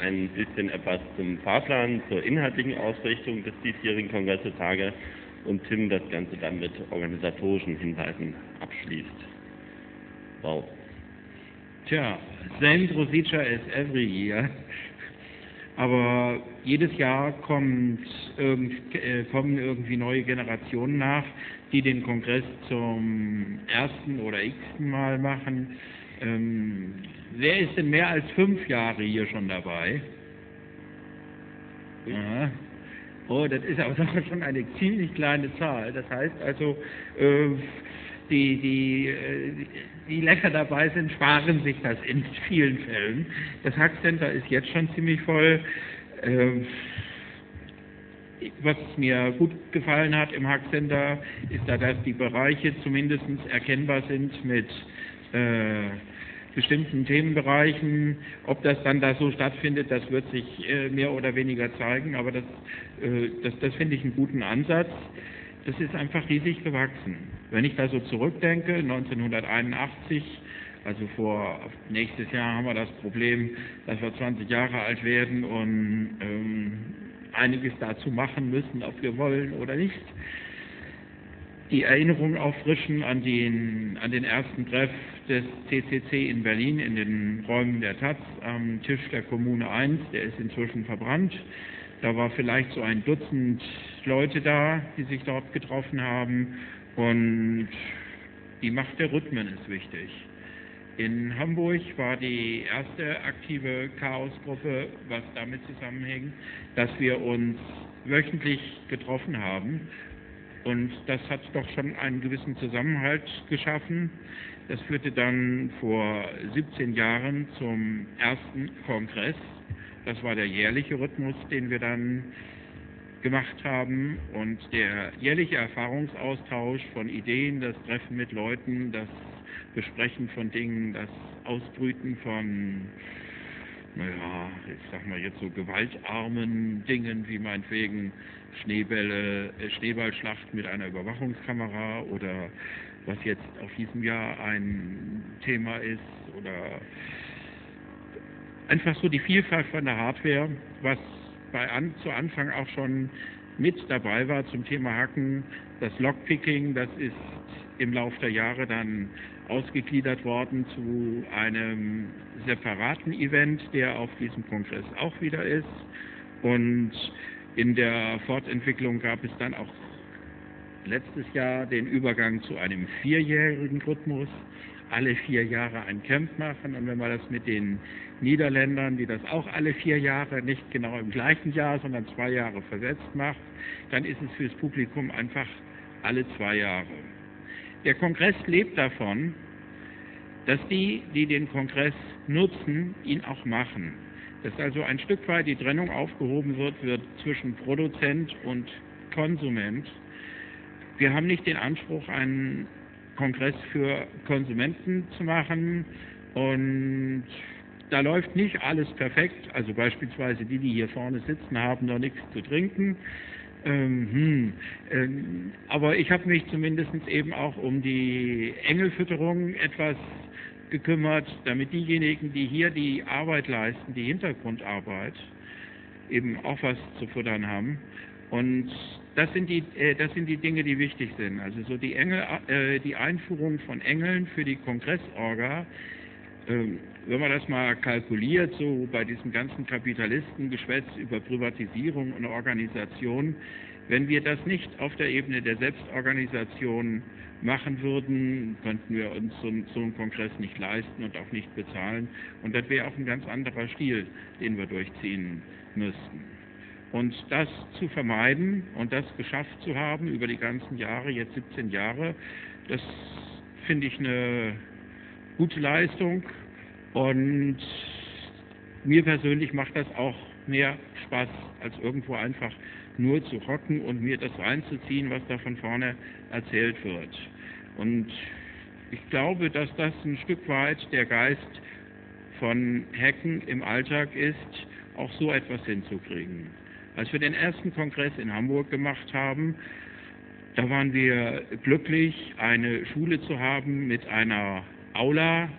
ein bisschen etwas zum Fahrplan, zur inhaltlichen Ausrichtung des diesjährigen Kongressetages und Tim das Ganze dann mit organisatorischen Hinweisen abschließt. Wow. Tja, same procedure as every year. Aber jedes Jahr kommen irgendwie neue Generationen nach, die den Kongress zum ersten oder x-ten Mal machen. Wer ist denn mehr als 5 Jahre hier schon dabei? Ja. Oh, das ist aber doch schon eine ziemlich kleine Zahl. Das heißt also, die länger dabei sind, sparen sich das in vielen Fällen. Das Hack Center ist jetzt schon ziemlich voll. Was mir gut gefallen hat im Hack Center, ist da, dass die Bereiche zumindest erkennbar sind mit bestimmten Themenbereichen. Ob das dann da so stattfindet, das wird sich mehr oder weniger zeigen, aber das finde ich einen guten Ansatz. Das ist einfach riesig gewachsen. Wenn ich da so zurückdenke, 1981, also nächstes Jahr haben wir das Problem, dass wir 20 Jahre alt werden und einiges dazu machen müssen, ob wir wollen oder nicht. Die Erinnerung auffrischen an den ersten Treff des CCC in Berlin in den Räumen der Taz am Tisch der Kommune 1, der ist inzwischen verbrannt. Da war vielleicht so ein Dutzend Leute da, die sich dort getroffen haben, und die Macht der Rhythmen ist wichtig. In Hamburg war die erste aktive Chaosgruppe, was damit zusammenhängt, dass wir uns wöchentlich getroffen haben, und das hat doch schon einen gewissen Zusammenhalt geschaffen. Das führte dann vor 17 Jahren zum ersten Kongress. Das war der jährliche Rhythmus, den wir dann gemacht haben, und der jährliche Erfahrungsaustausch von Ideen, das Treffen mit Leuten, das Besprechen von Dingen, das Ausbrüten von, ich sag mal jetzt so gewaltarmen Dingen wie meinetwegen Schneeballschlacht mit einer Überwachungskamera oder was jetzt auf diesem Jahr ein Thema ist, oder einfach so die Vielfalt von der Hardware, was zu Anfang auch schon mit dabei war zum Thema Hacken. Das Lockpicking, das ist im Laufe der Jahre dann ausgegliedert worden zu einem separaten Event, der auf diesem Kongress auch wieder ist. Und in der Fortentwicklung gab es dann auch letztes Jahr den Übergang zu einem 4-jährigen Rhythmus. Alle 4 Jahre ein Camp machen, und wenn man das mit den Niederländern, die das auch alle 4 Jahre, nicht genau im gleichen Jahr, sondern 2 Jahre versetzt macht, dann ist es fürs Publikum einfach alle 2 Jahre. Der Kongress lebt davon, dass die den Kongress nutzen, ihn auch machen. Dass also ein Stück weit die Trennung aufgehoben wird zwischen Produzent und Konsument. Wir haben nicht den Anspruch, einen Kongress für Konsumenten zu machen, und da läuft nicht alles perfekt. Also beispielsweise die hier vorne sitzen, haben noch nichts zu trinken. Aber ich habe mich zumindest eben auch um die Engelfütterung etwas gekümmert, damit diejenigen, die hier die Arbeit leisten, die Hintergrundarbeit, eben auch was zu futtern haben. Und das sind die Dinge, die wichtig sind. Also so die Einführung von Engeln für die Kongressorga, wenn man das mal kalkuliert, so bei diesem ganzen Kapitalistengeschwätz über Privatisierung und Organisation, wenn wir das nicht auf der Ebene der Selbstorganisation machen würden, könnten wir uns so einen Kongress nicht leisten und auch nicht bezahlen. Und das wäre auch ein ganz anderer Stil, den wir durchziehen müssten. Und das zu vermeiden und das geschafft zu haben über die ganzen Jahre, jetzt 17 Jahre, das finde ich eine gute Leistung, und mir persönlich macht das auch mehr Spaß, als irgendwo einfach nur zu hocken und mir das reinzuziehen, was da von vorne erzählt wird. Und ich glaube, dass das ein Stück weit der Geist von Hacken im Alltag ist, auch so etwas hinzukriegen. Als wir den ersten Kongress in Hamburg gemacht haben, da waren wir glücklich, eine Schule zu haben mit einer Aula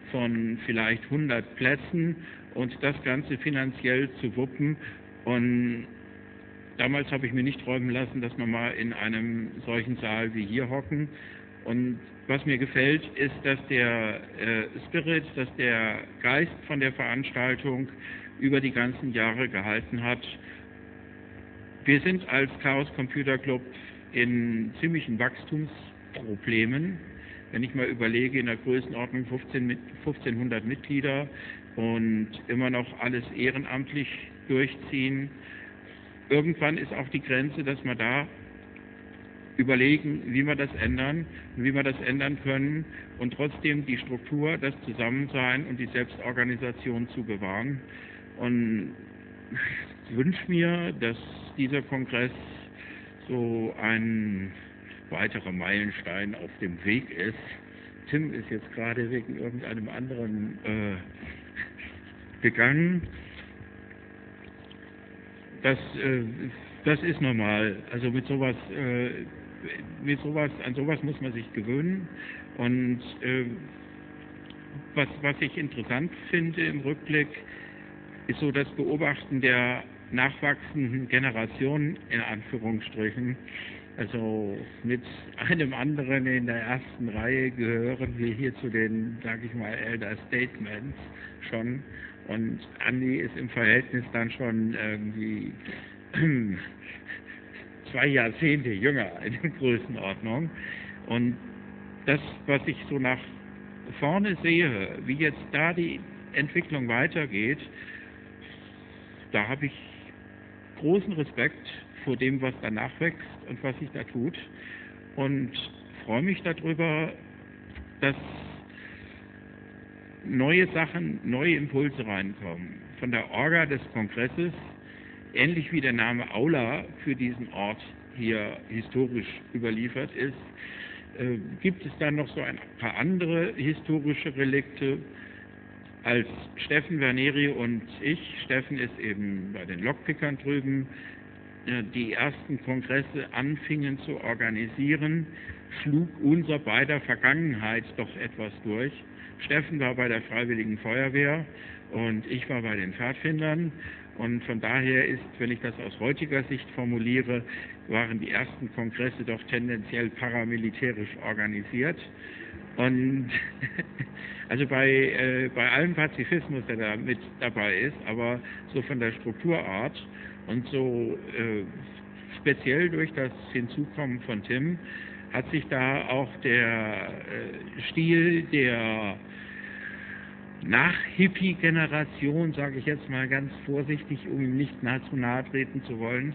von vielleicht 100 Plätzen und das Ganze finanziell zu wuppen. Und damals habe ich mir nicht träumen lassen, dass wir mal in einem solchen Saal wie hier hocken. Und was mir gefällt, ist, dass der Spirit, dass der Geist von der Veranstaltung über die ganzen Jahre gehalten hat. Wir sind als Chaos Computer Club in ziemlichen Wachstumsproblemen. Wenn ich mal überlege, in der Größenordnung 1500 Mitglieder und immer noch alles ehrenamtlich durchziehen. Irgendwann ist auch die Grenze, dass wir da überlegen, wie wir das ändern und wie wir das ändern können und trotzdem die Struktur, das Zusammensein und die Selbstorganisation zu bewahren. Und ich wünsche mir, dass dieser Kongress so ein weiterer Meilenstein auf dem Weg ist. Tim ist jetzt gerade wegen irgendeinem anderen gegangen. Das ist normal. Also an sowas muss man sich gewöhnen. Und was ich interessant finde im Rückblick, ist so das Beobachten der nachwachsenden Generationen in Anführungsstrichen. Also mit einem anderen in der ersten Reihe gehören wir hier zu den, sage ich mal, Elder Statesmen schon. Und Andi ist im Verhältnis dann schon irgendwie 2 Jahrzehnte jünger in der Größenordnung. Und das, was ich so nach vorne sehe, wie jetzt da die Entwicklung weitergeht, da habe ich großen Respekt vor dem, was danach wächst und was sich da tut. Und freue mich darüber, dass neue Sachen, neue Impulse reinkommen. Von der Orga des Kongresses, ähnlich wie der Name Aula für diesen Ort hier historisch überliefert ist, gibt es dann noch so ein paar andere historische Relikte. Als Steffen Verneri und ich, Steffen ist eben bei den Lockpickern drüben, die ersten Kongresse anfingen zu organisieren, schlug unser beider Vergangenheit doch etwas durch. Steffen war bei der Freiwilligen Feuerwehr und ich war bei den Pfadfindern. Und von daher ist, wenn ich das aus heutiger Sicht formuliere, waren die ersten Kongresse doch tendenziell paramilitärisch organisiert. Und also bei allem Pazifismus, der da mit dabei ist, aber so von der Strukturart und so speziell durch das Hinzukommen von Tim hat sich da auch der Stil der Nach-Hippie-Generation, sage ich jetzt mal ganz vorsichtig, um ihm nicht zu nahe treten zu wollen,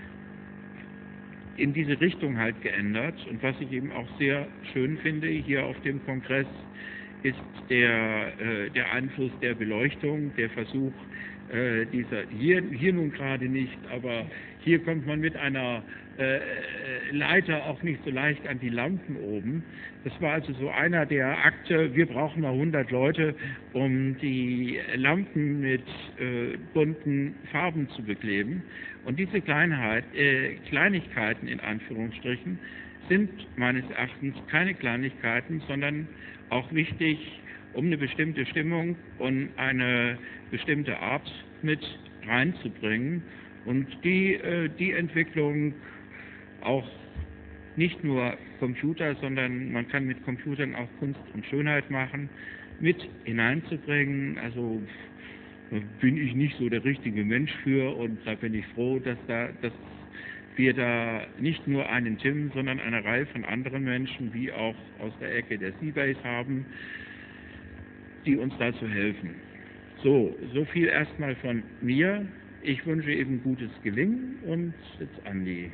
in diese Richtung halt geändert. Und was ich eben auch sehr schön finde hier auf dem Kongress, ist der Einfluss der Beleuchtung, der Versuch hier nun gerade nicht, aber hier kommt man mit einer Leiter auch nicht so leicht an die Lampen oben. Das war also so einer der Akte, wir brauchen mal 100 Leute, um die Lampen mit bunten Farben zu bekleben. Und diese Kleinigkeiten in Anführungsstrichen sind meines Erachtens keine Kleinigkeiten, sondern auch wichtig, um eine bestimmte Stimmung und eine bestimmte Art mit reinzubringen und die Entwicklung auch nicht nur Computer, sondern man kann mit Computern auch Kunst und Schönheit machen, mit hineinzubringen. Also bin ich nicht so der richtige Mensch für und da bin ich froh, dass wir da nicht nur einen Tim, sondern eine Reihe von anderen Menschen, wie auch aus der Ecke der Seabase haben, die uns dazu helfen. So viel erstmal von mir. Ich wünsche eben gutes Gelingen und jetzt Andi.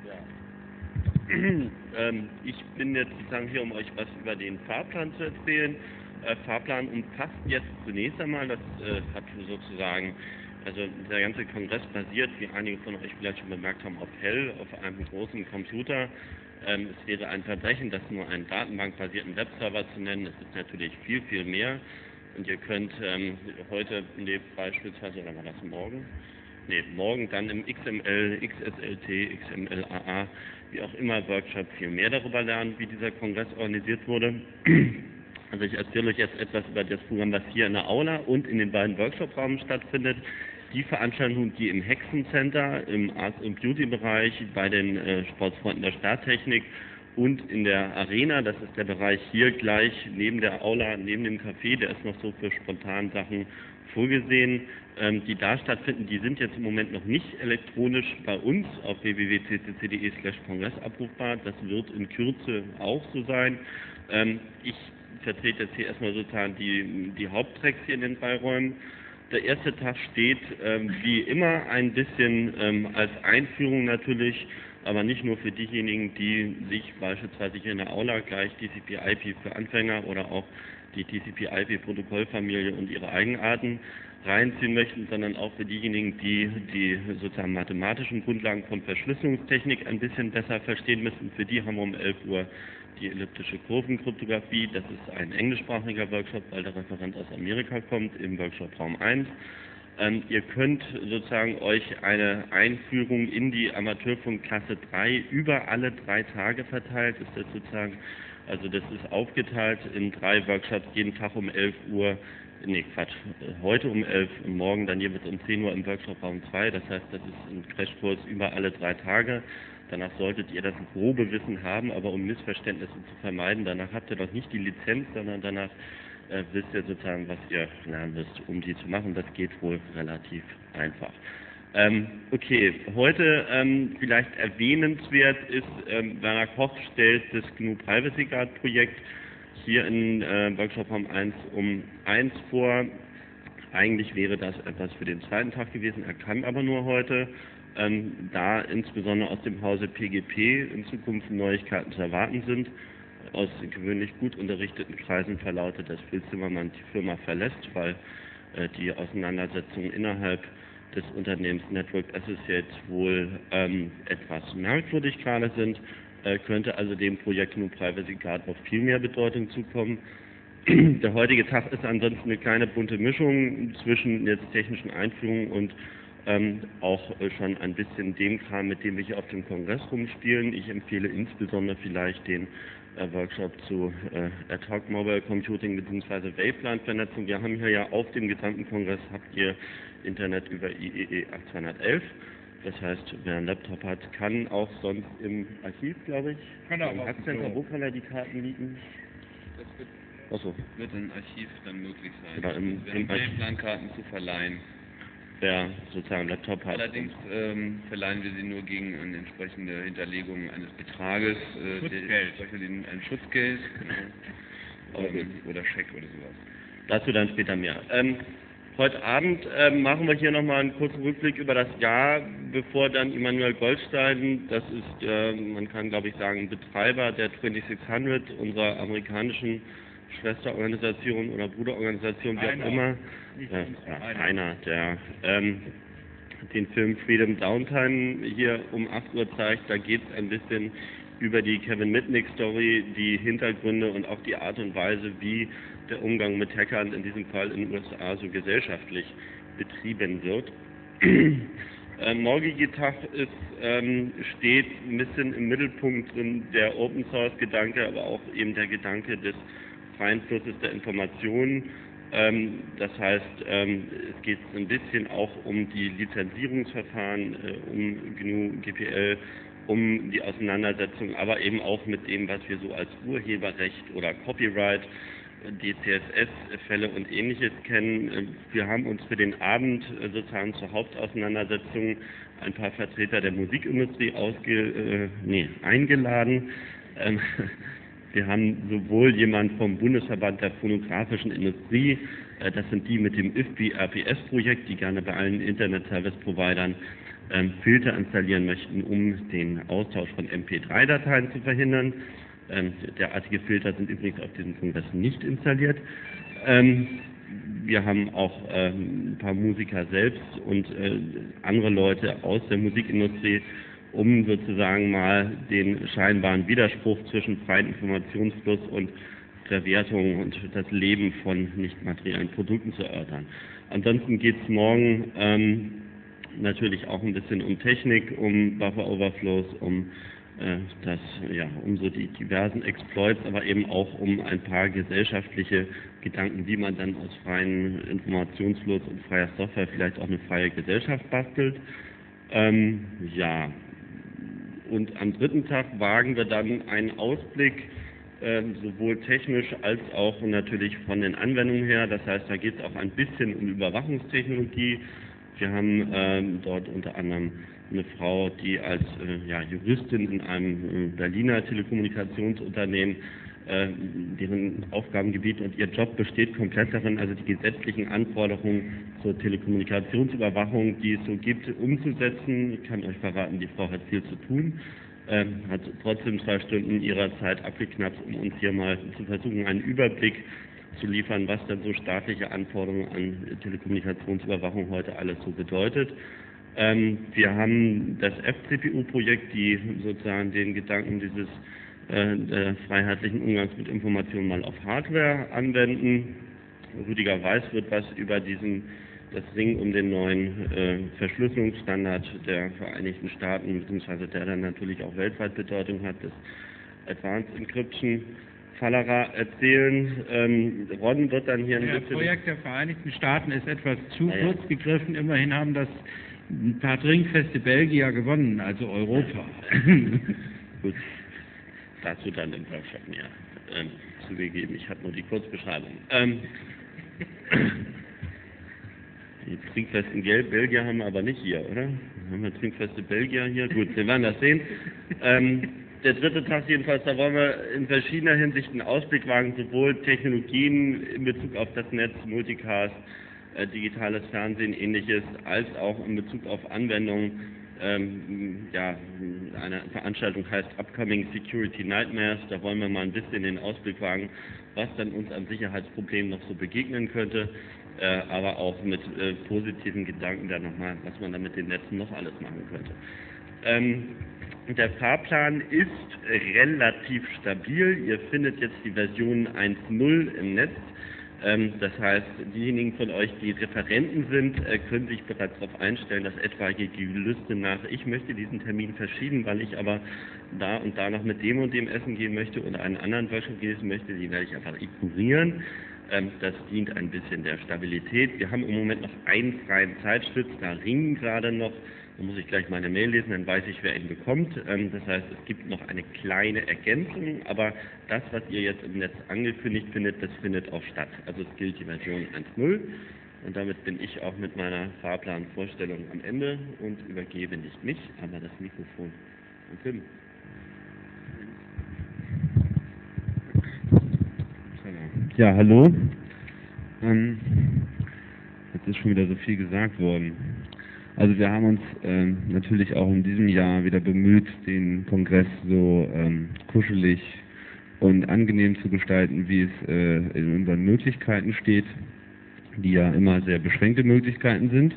Ja. Ich bin jetzt sozusagen hier, um euch was über den Fahrplan zu erzählen. Fahrplan umfasst jetzt zunächst einmal, das hat sozusagen, also der ganze Kongress basiert, wie einige von euch vielleicht schon bemerkt haben, auf Hell, auf einem großen Computer. Es wäre ein Verbrechen, das nur einen datenbankbasierten Webserver zu nennen. Es ist natürlich viel, viel mehr. Und ihr könnt heute beispielsweise, oder war das morgen? Nee, morgen dann im XML, XSLT, XMLAA, wie auch immer, Workshop viel mehr darüber lernen, wie dieser Kongress organisiert wurde. Also ich erzähle euch jetzt etwas über das Programm, was hier in der Aula und in den beiden Workshop-Räumen stattfindet. Die Veranstaltungen, die im Hexencenter, im Arts- und Beauty-Bereich, bei den Sportsfreunden der Starttechnik und in der Arena, das ist der Bereich hier gleich neben der Aula, neben dem Café, der ist noch so für spontan Sachen vorgesehen, die da stattfinden, die sind jetzt im Moment noch nicht elektronisch bei uns auf www.ccc.de/kongress abrufbar. Das wird in Kürze auch so sein. Ich vertrete jetzt hier erstmal sozusagen die Haupttracks hier in den 3 Räumen. Der erste Tag steht wie immer ein bisschen als Einführung natürlich, aber nicht nur für diejenigen, die sich beispielsweise hier in der Aula gleich TCP/IP für Anfänger oder auch die TCP/IP-Protokollfamilie und ihre Eigenarten reinziehen möchten, sondern auch für diejenigen, die sozusagen mathematischen Grundlagen von Verschlüsselungstechnik ein bisschen besser verstehen müssen. Für die haben wir um 11 Uhr die elliptische Kurvenkryptographie. Das ist ein englischsprachiger Workshop, weil der Referent aus Amerika kommt, im Workshop Raum 1. Ihr könnt sozusagen euch eine Einführung in die Amateurfunkklasse 3 über alle 3 Tage verteilt, ist das sozusagen, also das ist aufgeteilt in 3 Workshops, jeden Tag um 11 Uhr, heute um 11 und morgen dann jeweils um 10 Uhr im Workshop Raum 2, das heißt, das ist ein Crashkurs über alle 3 Tage. Danach solltet ihr das grobe Wissen haben, aber um Missverständnisse zu vermeiden, danach habt ihr doch nicht die Lizenz, sondern danach wisst ihr sozusagen, was ihr lernen müsst, um die zu machen. Das geht wohl relativ einfach. Okay, heute vielleicht erwähnenswert ist, Werner Koch stellt das GNU Privacy Guard Projekt hier in Workshop Raum 1 um 1 vor. Eigentlich wäre das etwas für den 2. Tag gewesen, er kann aber nur heute. Da insbesondere aus dem Hause PGP in Zukunft Neuigkeiten zu erwarten sind. Aus gewöhnlich gut unterrichteten Kreisen verlautet, dass Phil Zimmermann die Firma verlässt, weil die Auseinandersetzungen innerhalb des Unternehmens Network Associates wohl etwas merkwürdig gerade sind, könnte also dem Projekt GNU Privacy Guard noch viel mehr Bedeutung zukommen. Der heutige Tag ist ansonsten eine kleine bunte Mischung zwischen jetzt technischen Einführungen und auch schon ein bisschen dem Kram, mit dem wir hier auf dem Kongress rumspielen. Ich empfehle insbesondere vielleicht den Workshop zu Ad-Hoc Mobile Computing bzw. WaveLAN-Vernetzung. Wir haben hier ja auf dem gesamten Kongress, habt ihr Internet über IEEE 8211. Das heißt, wer einen Laptop hat, kann auch sonst im Archiv, glaube ich, im Hackcenter, wo kann er die Karten liegen? Das wird im Archiv dann möglich sein. Oder im WaveLAN-Karten zu verleihen. Wer sozusagen einen Laptop hat. Allerdings verleihen wir sie nur gegen eine entsprechende Hinterlegung eines Betrages, ein Schutzgeld oder Scheck oder sowas. Dazu dann später mehr. Heute Abend machen wir hier nochmal einen kurzen Rückblick über das Jahr, bevor dann Immanuel Goldstein, das ist, man kann glaube ich sagen, Betreiber der 2600, unserer amerikanischen Schwesterorganisation oder Bruderorganisation, wie auch immer, einer, der den Film Freedom Downtime hier um 8 Uhr zeigt. Da geht es ein bisschen über die Kevin Mitnick-Story, die Hintergründe und auch die Art und Weise, wie der Umgang mit Hackern in diesem Fall in den USA so gesellschaftlich betrieben wird. Morgige Tag steht ein bisschen im Mittelpunkt drin der Open Source Gedanke, aber auch eben der Gedanke des freien Flusses der Informationen. Das heißt, es geht ein bisschen auch um die Lizenzierungsverfahren, um GNU, GPL, um die Auseinandersetzung, aber eben auch mit dem, was wir so als Urheberrecht oder Copyright, DCSS-Fälle und Ähnliches kennen. Wir haben uns für den Abend sozusagen zur Hauptauseinandersetzung ein paar Vertreter der Musikindustrie eingeladen. Wir haben sowohl jemand vom Bundesverband der phonografischen Industrie, das sind die mit dem IFPI-RPS-Projekt, die gerne bei allen Internet-Service-Providern Filter installieren möchten, um den Austausch von MP3-Dateien zu verhindern. Derartige Filter sind übrigens auf diesem Kongress nicht installiert. Wir haben auch ein paar Musiker selbst und andere Leute aus der Musikindustrie, um sozusagen mal den scheinbaren Widerspruch zwischen freiem Informationsfluss und Verwertung und das Leben von nicht materiellen Produkten zu erörtern. Ansonsten geht es morgen natürlich auch ein bisschen um Technik, um Buffer Overflows, um um so die diversen Exploits, aber eben auch um ein paar gesellschaftliche Gedanken, wie man dann aus freien Informationsfluss und freier Software vielleicht auch eine freie Gesellschaft bastelt. Und am dritten Tag wagen wir dann einen Ausblick, sowohl technisch als auch natürlich von den Anwendungen her. Das heißt, da geht es auch ein bisschen um Überwachungstechnologie. Wir haben dort unter anderem eine Frau, die als Juristin in einem Berliner Telekommunikationsunternehmen, deren Aufgabengebiet und ihr Job besteht komplett darin, also die gesetzlichen Anforderungen zur Telekommunikationsüberwachung, die es so gibt, umzusetzen. Ich kann euch verraten, die Frau hat viel zu tun, hat trotzdem 2 Stunden ihrer Zeit abgeknapst, um uns hier mal zu versuchen, einen Überblick zu liefern, was dann so staatliche Anforderungen an Telekommunikationsüberwachung heute alles so bedeutet. Wir haben das FCPU-Projekt, die sozusagen den Gedanken dieses freiheitlichen Umgangs mit Informationen mal auf Hardware anwenden. Rüdiger Weiß wird was über das Ringen um den neuen Verschlüsselungsstandard der Vereinigten Staaten, beziehungsweise der dann natürlich auch weltweit Bedeutung hat, das Advanced Encryption Fallera erzählen. Ron wird dann hier ein bisschen... Das Projekt der Vereinigten Staaten ist etwas zu kurz gegriffen. Immerhin haben das ein paar trinkfeste Belgier gewonnen, also Europa. Gut, dazu dann den Workshop mehr zugegeben. Ich habe nur die Kurzbeschreibung. Die trinkfesten Belgier haben wir aber nicht hier, oder? Haben wir trinkfeste Belgier hier? Gut, wir werden das sehen. Der dritte Tag jedenfalls, da wollen wir in verschiedener Hinsicht einen Ausblick wagen, sowohl Technologien in Bezug auf das Netz, Multicast, digitales Fernsehen, ähnliches, als auch in Bezug auf Anwendungen. Eine Veranstaltung heißt Upcoming Security Nightmares. Da wollen wir mal ein bisschen den Ausblick wagen, was dann uns an Sicherheitsproblemen noch so begegnen könnte, aber auch mit positiven Gedanken dann nochmal, was man da mit den Netzen noch alles machen könnte. Der Fahrplan ist relativ stabil. Ihr findet jetzt die Version 1.0 im Netz. Das heißt, diejenigen von euch, die Referenten sind, können sich bereits darauf einstellen, dass etwaige Gelüste nach, ich möchte diesen Termin verschieben, weil ich aber da und da noch mit dem und dem essen gehen möchte oder einen anderen Workshop gehen möchte, die werde ich einfach ignorieren. Das dient ein bisschen der Stabilität. Wir haben im Moment noch einen freien Zeitschlitz, da ringen gerade noch. Da muss ich gleich meine Mail lesen, dann weiß ich, wer ihn bekommt. Das heißt, es gibt noch eine kleine Ergänzung, aber das, was ihr jetzt im Netz angekündigt findet, das findet auch statt. Also es gilt die Version 1.0 und damit bin ich auch mit meiner Fahrplanvorstellung am Ende und übergebe nicht mich, aber das Mikrofon an Tim. Ja, hallo. Jetzt ist schon wieder so viel gesagt worden. Also wir haben uns natürlich auch in diesem Jahr wieder bemüht, den Kongress so kuschelig und angenehm zu gestalten, wie es in unseren Möglichkeiten steht, die ja immer sehr beschränkte Möglichkeiten sind.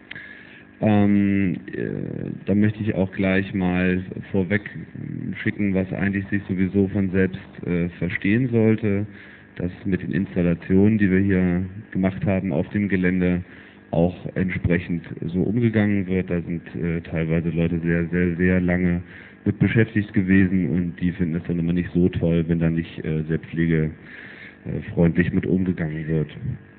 Da möchte ich auch gleich mal vorweg schicken, was eigentlich sich sowieso von selbst verstehen sollte, dass mit den Installationen, die wir hier gemacht haben auf dem Gelände, auch entsprechend so umgegangen wird. Da sind teilweise Leute sehr, sehr, sehr lange mit beschäftigt gewesen und die finden es dann immer nicht so toll, wenn da nicht sehr pflegefreundlich mit umgegangen wird.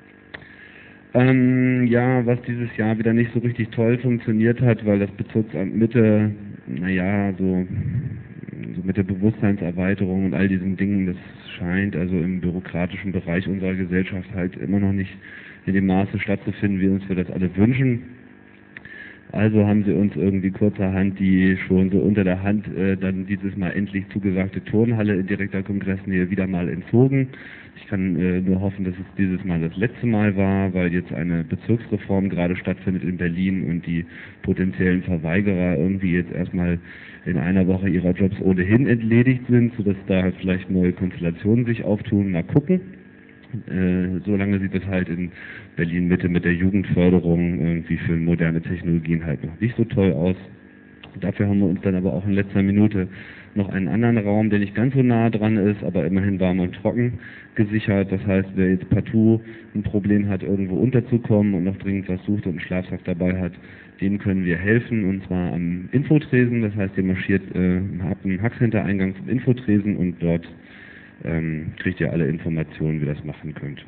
Was dieses Jahr wieder nicht so richtig toll funktioniert hat, weil das Bezirksamt Mitte, so mit der Bewusstseinserweiterung und all diesen Dingen, das scheint also im bürokratischen Bereich unserer Gesellschaft halt immer noch nicht in dem Maße stattzufinden, wie uns wir das alle wünschen. Also haben sie uns irgendwie kurzerhand die schon so unter der Hand dann dieses Mal endlich zugesagte Turnhalle in direkter Kongressnähe wieder mal entzogen. Ich kann nur hoffen, dass es dieses Mal das letzte Mal war, weil jetzt eine Bezirksreform gerade stattfindet in Berlin und die potenziellen Verweigerer irgendwie jetzt erstmal in einer Woche ihrer Jobs ohnehin entledigt sind, sodass da halt vielleicht neue Konstellationen sich auftun. Mal gucken. Solange sieht es halt in Berlin Mitte mit der Jugendförderung irgendwie für moderne Technologien halt noch nicht so toll aus. Dafür haben wir uns dann aber auch in letzter Minute noch einen anderen Raum, der nicht ganz so nah dran ist, aber immerhin warm und trocken gesichert. Das heißt, wer jetzt partout ein Problem hat, irgendwo unterzukommen und noch dringend was sucht und einen Schlafsack dabei hat, dem können wir helfen, und zwar am Infotresen. Das heißt, ihr marschiert ab dem Hackcenter-Eingang zum Infotresen und dort kriegt ihr alle Informationen, wie ihr das machen könnt.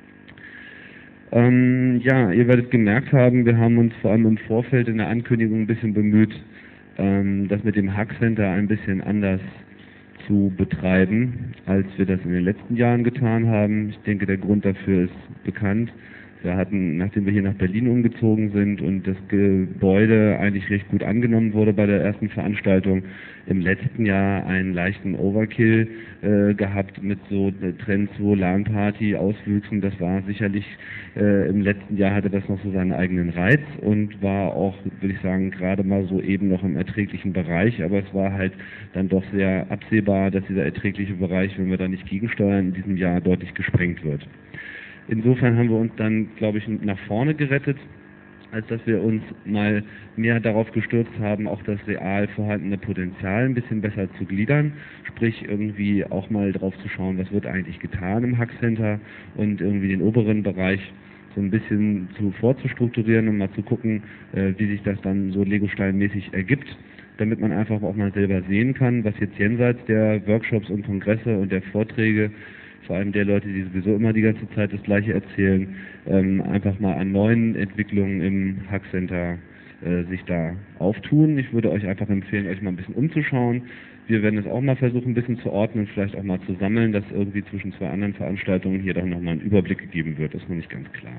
Ja, ihr werdet gemerkt haben, wir haben uns vor allem im Vorfeld in der Ankündigung ein bisschen bemüht, das mit dem Hackcenter ein bisschen anders zu betreiben, als wir das in den letzten Jahren getan haben. Ich denke, der Grund dafür ist bekannt. Wir hatten, nachdem wir hier nach Berlin umgezogen sind und das Gebäude eigentlich recht gut angenommen wurde bei der ersten Veranstaltung, im letzten Jahr einen leichten Overkill gehabt mit so Trends, wo LAN-Party, Auswüchsen. Das war sicherlich, im letzten Jahr hatte das noch so seinen eigenen Reiz und war auch, würde ich sagen, gerade mal so eben noch im erträglichen Bereich, aber es war halt dann doch sehr absehbar, dass dieser erträgliche Bereich, wenn wir da nicht gegensteuern, in diesem Jahr deutlich gesprengt wird. Insofern haben wir uns dann, glaube ich, nach vorne gerettet, als dass wir uns mal mehr darauf gestürzt haben, auch das real vorhandene Potenzial ein bisschen besser zu gliedern, sprich irgendwie auch mal drauf zu schauen, was wird eigentlich getan im Hackcenter und irgendwie den oberen Bereich so ein bisschen vorzustrukturieren und mal zu gucken, wie sich das dann so Lego-Stein-mäßig ergibt, damit man einfach auch mal selber sehen kann, was jetzt jenseits der Workshops und Kongresse und der Vorträge, vor allem der Leute, die sowieso immer die ganze Zeit das Gleiche erzählen, einfach mal an neuen Entwicklungen im Hackcenter sich da auftun. Ich würde euch einfach empfehlen, euch mal ein bisschen umzuschauen. Wir werden es auch mal versuchen, ein bisschen zu ordnen, vielleicht auch mal zu sammeln, dass irgendwie zwischen zwei anderen Veranstaltungen hier dann nochmal ein Überblick gegeben wird. Das ist noch nicht ganz klar.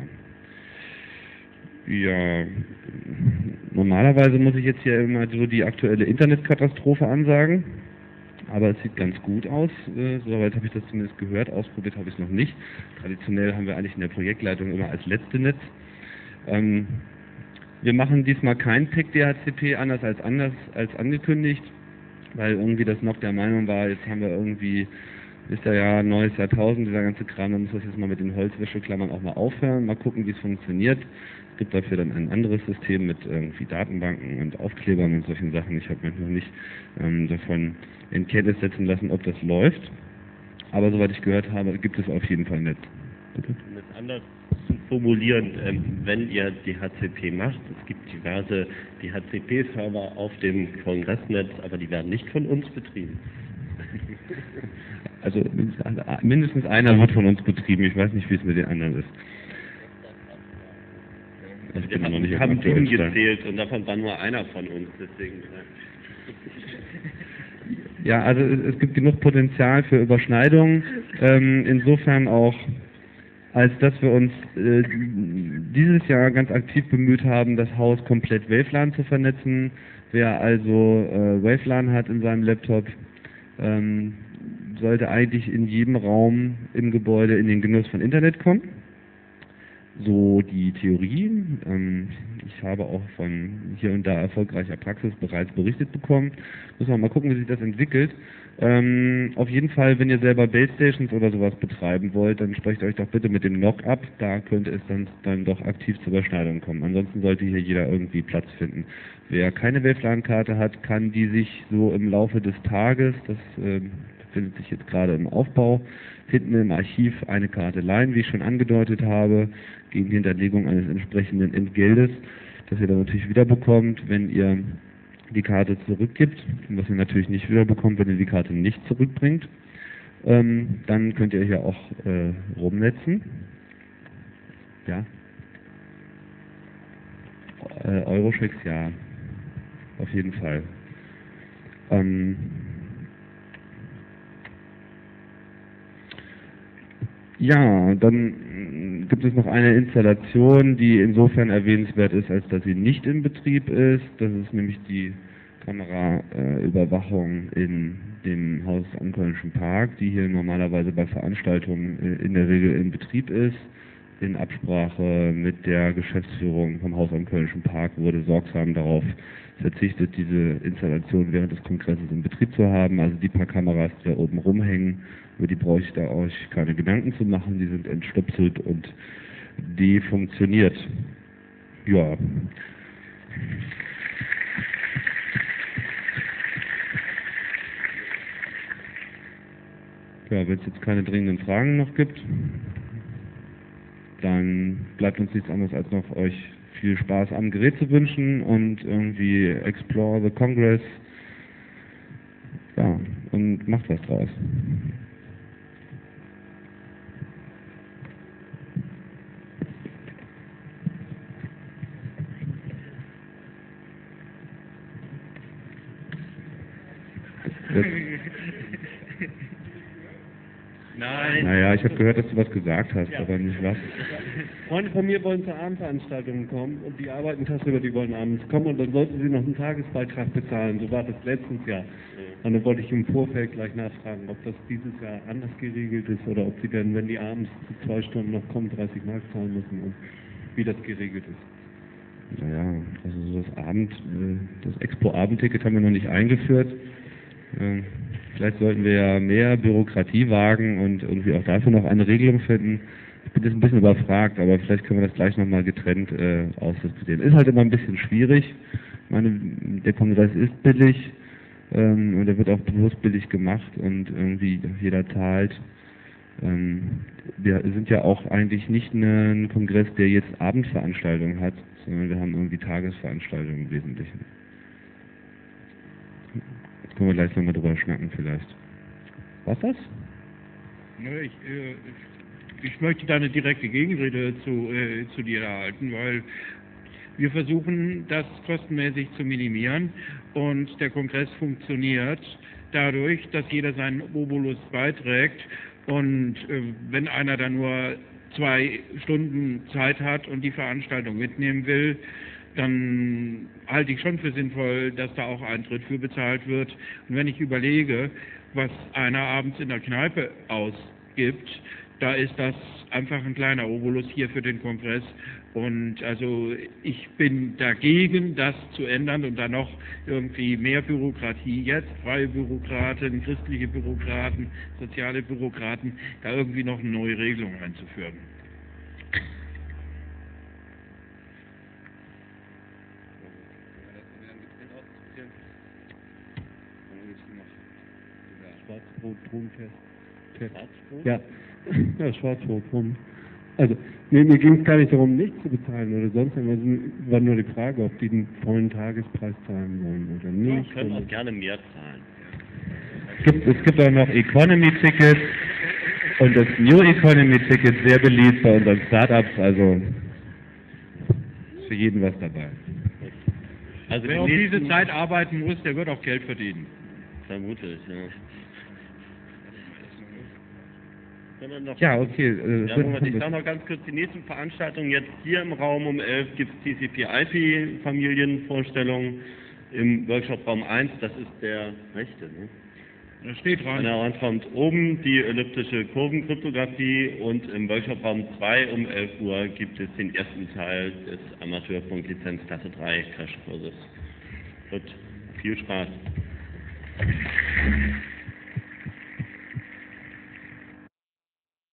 Ja, normalerweise muss ich jetzt hier immer so die aktuelle Internetkatastrophe ansagen. Aber es sieht ganz gut aus, soweit habe ich das zumindest gehört, ausprobiert habe ich es noch nicht. Traditionell haben wir eigentlich in der Projektleitung immer als letzte Netz. Wir machen diesmal kein PEC DHCP anders als angekündigt, weil irgendwie das NOC der Meinung war, jetzt haben wir irgendwie, ist ja neues Jahrtausend, dieser ganze Kram, dann muss das jetzt mal mit den Holzwäscheklammern auch mal aufhören, mal gucken, wie es funktioniert. Es gibt dafür dann ein anderes System mit irgendwie Datenbanken und Aufklebern und solchen Sachen. Ich habe mich noch nicht davon in Kenntnis setzen lassen, ob das läuft. Aber soweit ich gehört habe, gibt es auf jeden Fall Netz. Bitte? Um es anders zu formulieren, wenn ihr DHCP macht, es gibt diverse DHCP-Server auf dem Kongressnetz, aber die werden nicht von uns betrieben. Also mindestens einer wird von uns betrieben. Ich weiß nicht, wie es mit den anderen ist. Wir haben 7 gezählt und davon war nur einer von uns, deswegen. Ja, also es gibt genug Potenzial für Überschneidungen, insofern auch, als dass wir uns dieses Jahr ganz aktiv bemüht haben, das Haus komplett WaveLAN zu vernetzen. Wer also WaveLAN hat in seinem Laptop, sollte eigentlich in jedem Raum im Gebäude in den Genuss von Internet kommen. So die Theorie. Ich habe auch von hier und da erfolgreicher Praxis bereits berichtet bekommen. Müssen wir mal gucken, wie sich das entwickelt. Auf jeden Fall, wenn ihr selber Basestations oder sowas betreiben wollt, dann sprecht euch doch bitte mit dem NOC ab. Da könnte es dann doch aktiv zur Überschneidung kommen. Ansonsten sollte hier jeder irgendwie Platz finden. Wer keine WaveLAN-Karte hat, kann die sich so im Laufe des Tages, das befindet sich jetzt gerade im Aufbau, hinten im Archiv eine Karte leihen, wie ich schon angedeutet habe, gegen Hinterlegung eines entsprechenden Entgeltes, das ihr dann natürlich wiederbekommt, wenn ihr die Karte zurückgibt, was ihr natürlich nicht wiederbekommt, wenn ihr die Karte nicht zurückbringt. Dann könnt ihr hier auch rumnetzen. Ja. Eurochecks, ja. Auf jeden Fall. Ja, dann gibt es noch eine Installation, die insofern erwähnenswert ist, als dass sie nicht in Betrieb ist. Das ist nämlich die Kameraüberwachung in dem Haus am Kölnischen Park, die hier normalerweise bei Veranstaltungen in der Regel in Betrieb ist. In Absprache mit der Geschäftsführung vom Haus am Kölnischen Park wurde sorgsam darauf verzichtet, diese Installation während des Kongresses in Betrieb zu haben. Also die paar Kameras, die da oben rumhängen, über die brauche ich da euch keine Gedanken zu machen. Die sind entstöpselt und defunktioniert. Ja. wenn es jetzt keine dringenden Fragen noch gibt, dann bleibt uns nichts anderes als noch euch viel Spaß am Gerät zu wünschen und irgendwie explore the Congress. Ja, und macht was draus. Nein. Naja, ich habe gehört, dass du was gesagt hast, aber nicht was. Freunde von mir wollen zur Abendveranstaltung kommen und die arbeiten tagsüber, die wollen abends kommen und dann sollten sie noch einen Tagesbeitrag bezahlen. So war das letztes Jahr. Und dann wollte ich im Vorfeld gleich nachfragen, ob das dieses Jahr anders geregelt ist oder ob sie dann, wenn die abends zu 2 Stunden noch kommen, 30 Mark zahlen müssen und wie das geregelt ist. Naja, also so das Expo-Abendticket haben wir noch nicht eingeführt. Vielleicht sollten wir ja mehr Bürokratie wagen und irgendwie auch dafür noch eine Regelung finden. Ich bin jetzt ein bisschen überfragt, aber vielleicht können wir das gleich nochmal getrennt ausdiskutieren. Ist halt immer ein bisschen schwierig. Ich meine, der Kongress ist billig und er wird auch bewusst billig gemacht und irgendwie jeder zahlt. Wir sind ja auch eigentlich nicht ein Kongress, der jetzt Abendveranstaltungen hat, sondern wir haben irgendwie Tagesveranstaltungen im Wesentlichen. Jetzt können wir gleich nochmal drüber schnacken vielleicht. Was das? Ich möchte da eine direkte Gegenrede zu dir halten, weil wir versuchen, das kostenmäßig zu minimieren und der Kongress funktioniert dadurch, dass jeder seinen Obolus beiträgt und wenn einer dann nur 2 Stunden Zeit hat und die Veranstaltung mitnehmen will, dann halte ich schon für sinnvoll, dass da auch Eintritt für bezahlt wird. Und wenn ich überlege, was einer abends in der Kneipe ausgibt, da ist das einfach ein kleiner Obolus hier für den Kongress. Und also ich bin dagegen, das zu ändern und dann noch irgendwie mehr Bürokratie jetzt, freie Bürokraten, christliche Bürokraten, soziale Bürokraten, da irgendwie noch eine neue Regelung einzuführen. Schwarzbrot, Rumtest. Schwarzbrot? Ja, ja, Schwarzbrot, Rum. Also, mir ging es gar nicht darum, nichts zu bezahlen oder sonst irgendwas. War nur die Frage, ob die den vollen Tagespreis zahlen wollen oder Wir nicht. können auch gerne mehr zahlen. Es gibt auch noch Economy-Tickets und das New Economy-Ticket sehr beliebt bei unseren Startups, also ist für jeden was dabei. Also Wer auf diese Zeit arbeiten muss, der wird auch Geld verdienen. Vermutlich, ja. Ja, okay. Ja, Moment, ich sage noch ganz kurz, die nächsten Veranstaltungen jetzt hier im Raum um 11 gibt es TCP/IP-Familienvorstellungen im Workshop-Raum 1, das ist der rechte, ne? Da steht dran. Genau, und kommt oben die elliptische Kurvenkryptographie und im Workshop-Raum 2 um 11 Uhr gibt es den ersten Teil des Amateurfunk-Lizenz Klasse 3 Crashkurses. Gut, viel Spaß.